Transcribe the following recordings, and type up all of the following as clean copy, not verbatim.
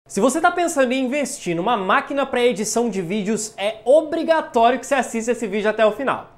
Se você está pensando em investir numa máquina para edição de vídeos, é obrigatório que você assista esse vídeo até o final.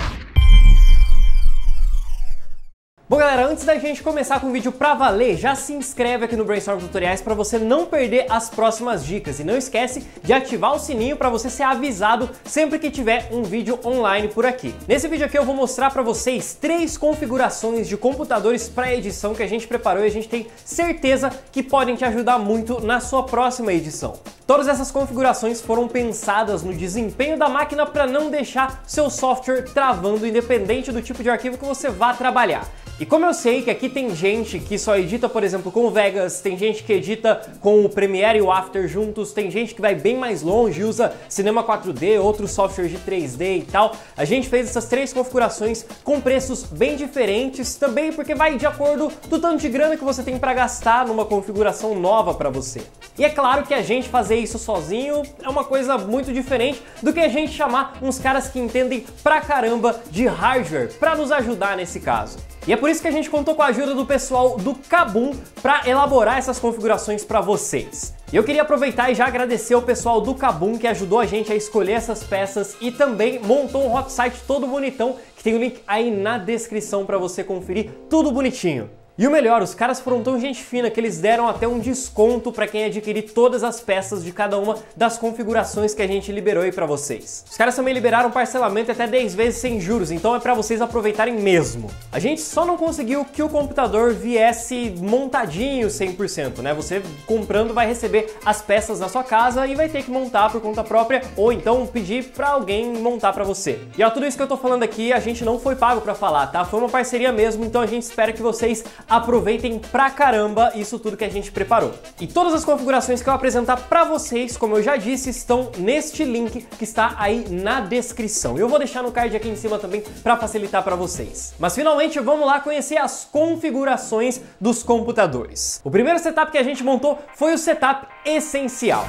Bom galera, antes da gente começar com o vídeo pra valer, já se inscreve aqui no Brainstorm Tutoriais para você não perder as próximas dicas e não esquece de ativar o sininho para você ser avisado sempre que tiver um vídeo online por aqui. Nesse vídeo aqui eu vou mostrar para vocês 3 configurações de computadores para edição que a gente preparou e a gente tem certeza que podem te ajudar muito na sua próxima edição. Todas essas configurações foram pensadas no desempenho da máquina para não deixar seu software travando independente do tipo de arquivo que você vá trabalhar. E como eu sei que aqui tem gente que só edita, por exemplo, com o Vegas, tem gente que edita com o Premiere e o After juntos, tem gente que vai bem mais longe e usa Cinema 4D, outros softwares de 3D e tal, a gente fez essas 3 configurações com preços bem diferentes, também porque vai de acordo do tanto de grana que você tem para gastar numa configuração nova para você. E é claro que a gente fazer isso sozinho é uma coisa muito diferente do que a gente chamar uns caras que entendem pra caramba de hardware para nos ajudar nesse caso. E é por isso que a gente contou com a ajuda do pessoal do Kabum para elaborar essas configurações para vocês. E eu queria aproveitar e já agradecer ao pessoal do Kabum que ajudou a gente a escolher essas peças e também montou um hot site todo bonitão, que tem o link aí na descrição para você conferir tudo bonitinho. E o melhor, os caras foram tão gente fina que eles deram até um desconto para quem adquirir todas as peças de cada uma das configurações que a gente liberou aí para vocês. Os caras também liberaram parcelamento até 10 vezes sem juros, então é para vocês aproveitarem mesmo. A gente só não conseguiu que o computador viesse montadinho 100%, né? Você comprando vai receber as peças na sua casa e vai ter que montar por conta própria ou então pedir para alguém montar para você. E ó, tudo isso que eu tô falando aqui a gente não foi pago para falar, tá? Foi uma parceria mesmo, então a gente espera que vocês aproveitem pra caramba isso tudo que a gente preparou. E todas as configurações que eu apresentar pra vocês, como eu já disse, estão neste link que está aí na descrição. E eu vou deixar no card aqui em cima também pra facilitar pra vocês. Mas finalmente vamos lá conhecer as configurações dos computadores. O primeiro setup que a gente montou foi o setup essencial.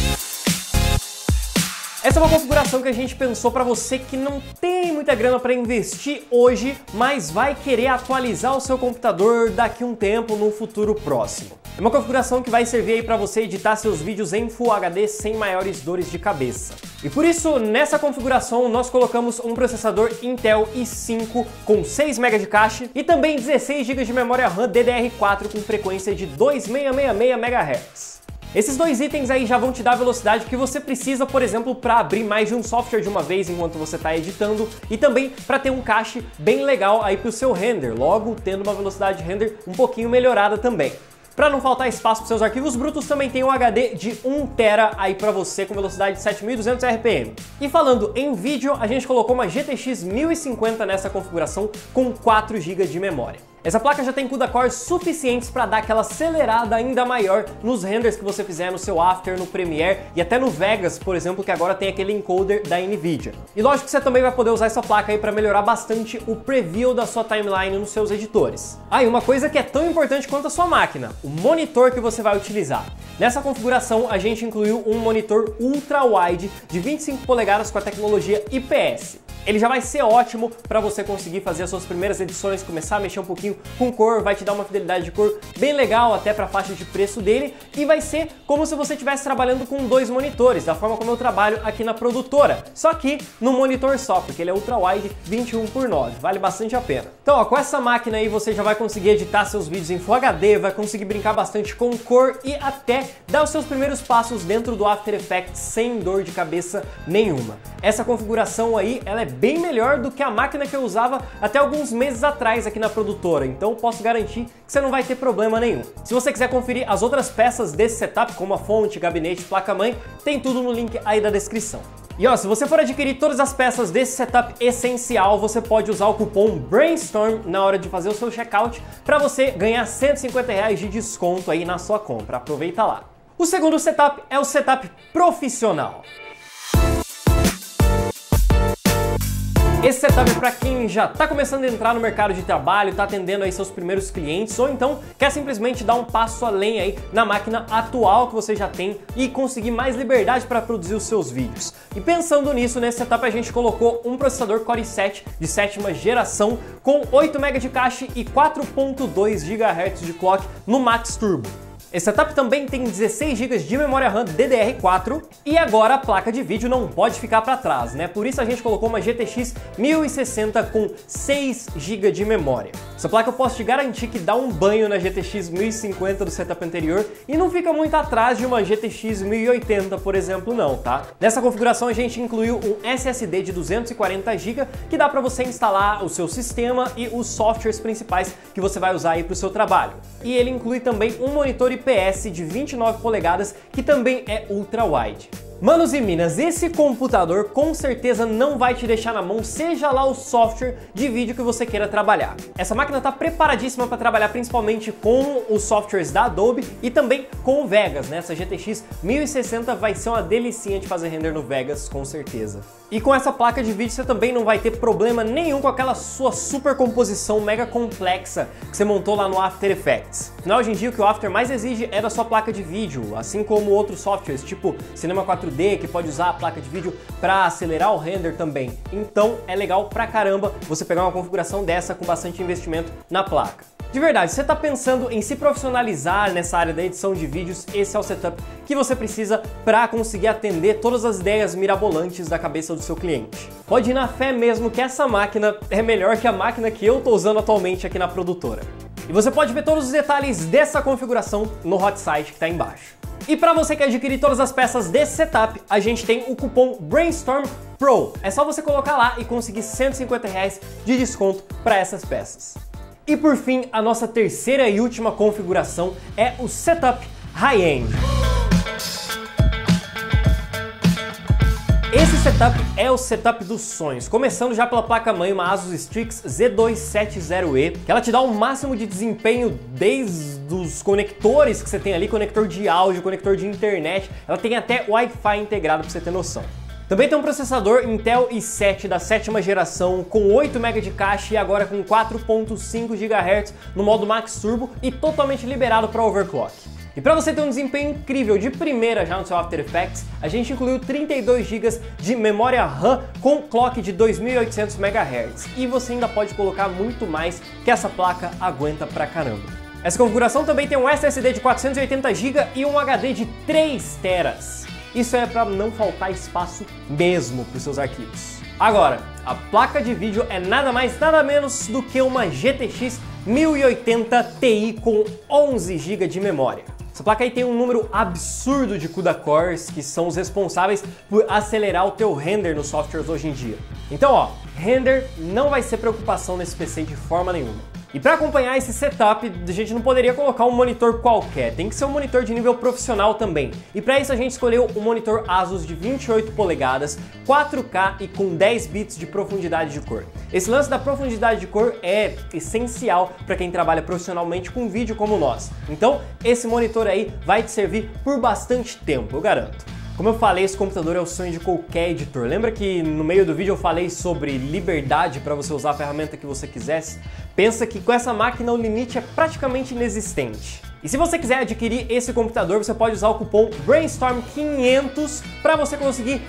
Essa é uma configuração que a gente pensou para você que não tem muita grana para investir hoje, mas vai querer atualizar o seu computador daqui a um tempo, num futuro próximo. É uma configuração que vai servir aí para você editar seus vídeos em Full HD sem maiores dores de cabeça. E por isso, nessa configuração, nós colocamos um processador Intel i5 com 6 MB de cache e também 16 GB de memória RAM DDR4 com frequência de 2666 MHz. Esses dois itens aí já vão te dar a velocidade que você precisa, por exemplo, para abrir mais de um software de uma vez enquanto você está editando e também para ter um cache bem legal aí para o seu render, logo tendo uma velocidade de render um pouquinho melhorada também. Para não faltar espaço para seus arquivos brutos, também tem um HD de 1 TB aí para você com velocidade de 7200 RPM. E falando em vídeo, a gente colocou uma GTX 1050 nessa configuração com 4 GB de memória. Essa placa já tem CUDA cores suficientes para dar aquela acelerada ainda maior nos renders que você fizer no seu After, no Premiere e até no Vegas, por exemplo, que agora tem aquele encoder da Nvidia. E lógico que você também vai poder usar essa placa aí para melhorar bastante o preview da sua timeline nos seus editores. Ah, e uma coisa que é tão importante quanto a sua máquina, o monitor que você vai utilizar. Nessa configuração a gente incluiu um monitor ultra wide de 25 polegadas com a tecnologia IPS. Ele já vai ser ótimo para você conseguir fazer as suas primeiras edições, começar a mexer um pouquinho com cor, vai te dar uma fidelidade de cor bem legal até para a faixa de preço dele e vai ser como se você estivesse trabalhando com 2 monitores, da forma como eu trabalho aqui na produtora, só que num monitor só, porque ele é ultra wide 21:9, vale bastante a pena. Então ó, com essa máquina aí você já vai conseguir editar seus vídeos em Full HD, vai conseguir brincar bastante com cor e até dar os seus primeiros passos dentro do After Effects sem dor de cabeça nenhuma. Essa configuração aí, ela é bem melhor do que a máquina que eu usava até alguns meses atrás aqui na produtora, então posso garantir que você não vai ter problema nenhum. Se você quiser conferir as outras peças desse setup, como a fonte, gabinete, placa-mãe, tem tudo no link aí da descrição. E ó, se você for adquirir todas as peças desse setup essencial, você pode usar o cupom BRAINSTORM na hora de fazer o seu checkout para você ganhar R$150 de desconto aí na sua compra. Aproveita lá. O segundo setup é o setup profissional. Esse setup é para quem já está começando a entrar no mercado de trabalho, está atendendo aí seus primeiros clientes ou então quer simplesmente dar um passo além aí na máquina atual que você já tem e conseguir mais liberdade para produzir os seus vídeos. E pensando nisso, nesse setup a gente colocou um processador Core i7 de 7ª geração com 8 MB de cache e 4.2 GHz de clock no Max Turbo. Esse setup também tem 16 GB de memória RAM DDR4 e agora a placa de vídeo não pode ficar para trás, né? Por isso a gente colocou uma GTX 1060 com 6 GB de memória. Essa placa eu posso te garantir que dá um banho na GTX 1050 do setup anterior e não fica muito atrás de uma GTX 1080, por exemplo, não, tá? Nessa configuração a gente incluiu um SSD de 240 GB que dá para você instalar o seu sistema e os softwares principais que você vai usar aí para o seu trabalho. E ele inclui também um monitor IPS de 29 polegadas que também é ultra-wide. Manos e minas, esse computador com certeza não vai te deixar na mão, seja lá o software de vídeo que você queira trabalhar. Essa máquina está preparadíssima para trabalhar principalmente com os softwares da Adobe e também com o Vegas, né? Essa GTX 1060 vai ser uma delicinha de fazer render no Vegas, com certeza. E com essa placa de vídeo você também não vai ter problema nenhum com aquela sua super composição mega complexa que você montou lá no After Effects. Afinal, hoje em dia o que o After mais exige é da sua placa de vídeo, assim como outros softwares, tipo Cinema 4D, que pode usar a placa de vídeo para acelerar o render também. Então é legal pra caramba você pegar uma configuração dessa com bastante investimento na placa. De verdade, se você está pensando em se profissionalizar nessa área da edição de vídeos, esse é o setup que você precisa para conseguir atender todas as ideias mirabolantes da cabeça do seu cliente. Pode ir na fé mesmo que essa máquina é melhor que a máquina que eu estou usando atualmente aqui na produtora. E você pode ver todos os detalhes dessa configuração no hot site que está embaixo. E para você que adquirir todas as peças desse setup, a gente tem o cupom Brainstorm Pro. É só você colocar lá e conseguir R$150 de desconto para essas peças. E por fim, a nossa terceira e última configuração é o setup high-end. Esse setup é o setup dos sonhos, começando já pela placa-mãe, uma Asus Strix Z270E, que ela te dá o máximo de desempenho desde os conectores que você tem ali, conector de áudio, conector de internet, ela tem até Wi-Fi integrado para você ter noção. Também tem um processador Intel i7 da 7ª geração com 8 MB de cache e agora com 4.5 GHz no modo Max Turbo e totalmente liberado para overclock. E para você ter um desempenho incrível de primeira já no seu After Effects, a gente incluiu 32 GB de memória RAM com clock de 2800 MHz e você ainda pode colocar muito mais que essa placa aguenta pra caramba. Essa configuração também tem um SSD de 480 GB e um HD de 3 TB. Isso é para não faltar espaço mesmo para os seus arquivos. Agora, a placa de vídeo é nada mais nada menos do que uma GTX 1080 Ti com 11 GB de memória. Essa placa aí tem um número absurdo de CUDA cores que são os responsáveis por acelerar o teu render nos softwares hoje em dia. Então, ó, render não vai ser preocupação nesse PC de forma nenhuma. E para acompanhar esse setup, a gente não poderia colocar um monitor qualquer, tem que ser um monitor de nível profissional também. E para isso a gente escolheu um monitor Asus de 28 polegadas, 4K e com 10 bits de profundidade de cor. Esse lance da profundidade de cor é essencial para quem trabalha profissionalmente com vídeo como nós. Então, esse monitor aí vai te servir por bastante tempo, eu garanto. Como eu falei, esse computador é o sonho de qualquer editor. Lembra que no meio do vídeo eu falei sobre liberdade para você usar a ferramenta que você quisesse? Pensa que com essa máquina o limite é praticamente inexistente. E se você quiser adquirir esse computador, você pode usar o cupom Brainstorm500 para você conseguir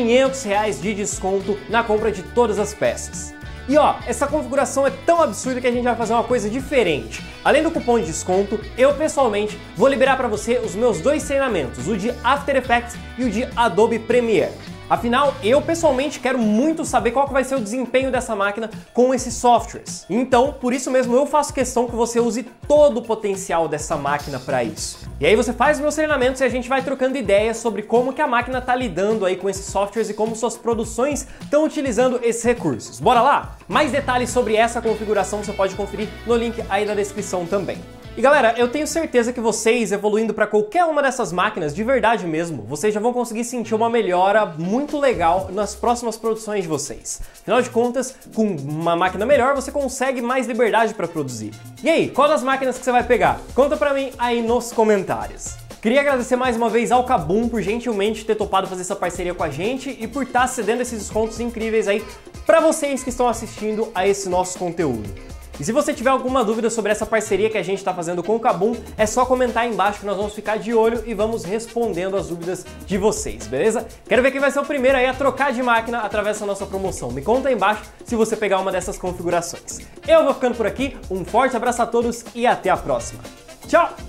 R$500 de desconto na compra de todas as peças. E ó, essa configuração é tão absurda que a gente vai fazer uma coisa diferente. Além do cupom de desconto, eu pessoalmente vou liberar para você os meus 2 treinamentos, o de After Effects e o de Adobe Premiere. Afinal, eu pessoalmente quero muito saber qual que vai ser o desempenho dessa máquina com esses softwares. Então, por isso mesmo, eu faço questão que você use todo o potencial dessa máquina para isso. E aí você faz os meus treinamentos e a gente vai trocando ideias sobre como que a máquina está lidando aí com esses softwares e como suas produções estão utilizando esses recursos. Bora lá? Mais detalhes sobre essa configuração você pode conferir no link aí na descrição também. E galera, eu tenho certeza que vocês, evoluindo para qualquer uma dessas máquinas, de verdade mesmo, vocês já vão conseguir sentir uma melhora muito legal nas próximas produções de vocês. Afinal de contas, com uma máquina melhor, você consegue mais liberdade para produzir. E aí, qual das máquinas que você vai pegar? Conta pra mim aí nos comentários. Queria agradecer mais uma vez ao Kabum por gentilmente ter topado fazer essa parceria com a gente e por estar cedendo esses descontos incríveis aí para vocês que estão assistindo a esse nosso conteúdo. E se você tiver alguma dúvida sobre essa parceria que a gente está fazendo com o Kabum, é só comentar aí embaixo que nós vamos ficar de olho e vamos respondendo as dúvidas de vocês, beleza? Quero ver quem vai ser o primeiro aí a trocar de máquina através dessa nossa promoção. Me conta aí embaixo se você pegar uma dessas configurações. Eu vou ficando por aqui, um forte abraço a todos e até a próxima. Tchau!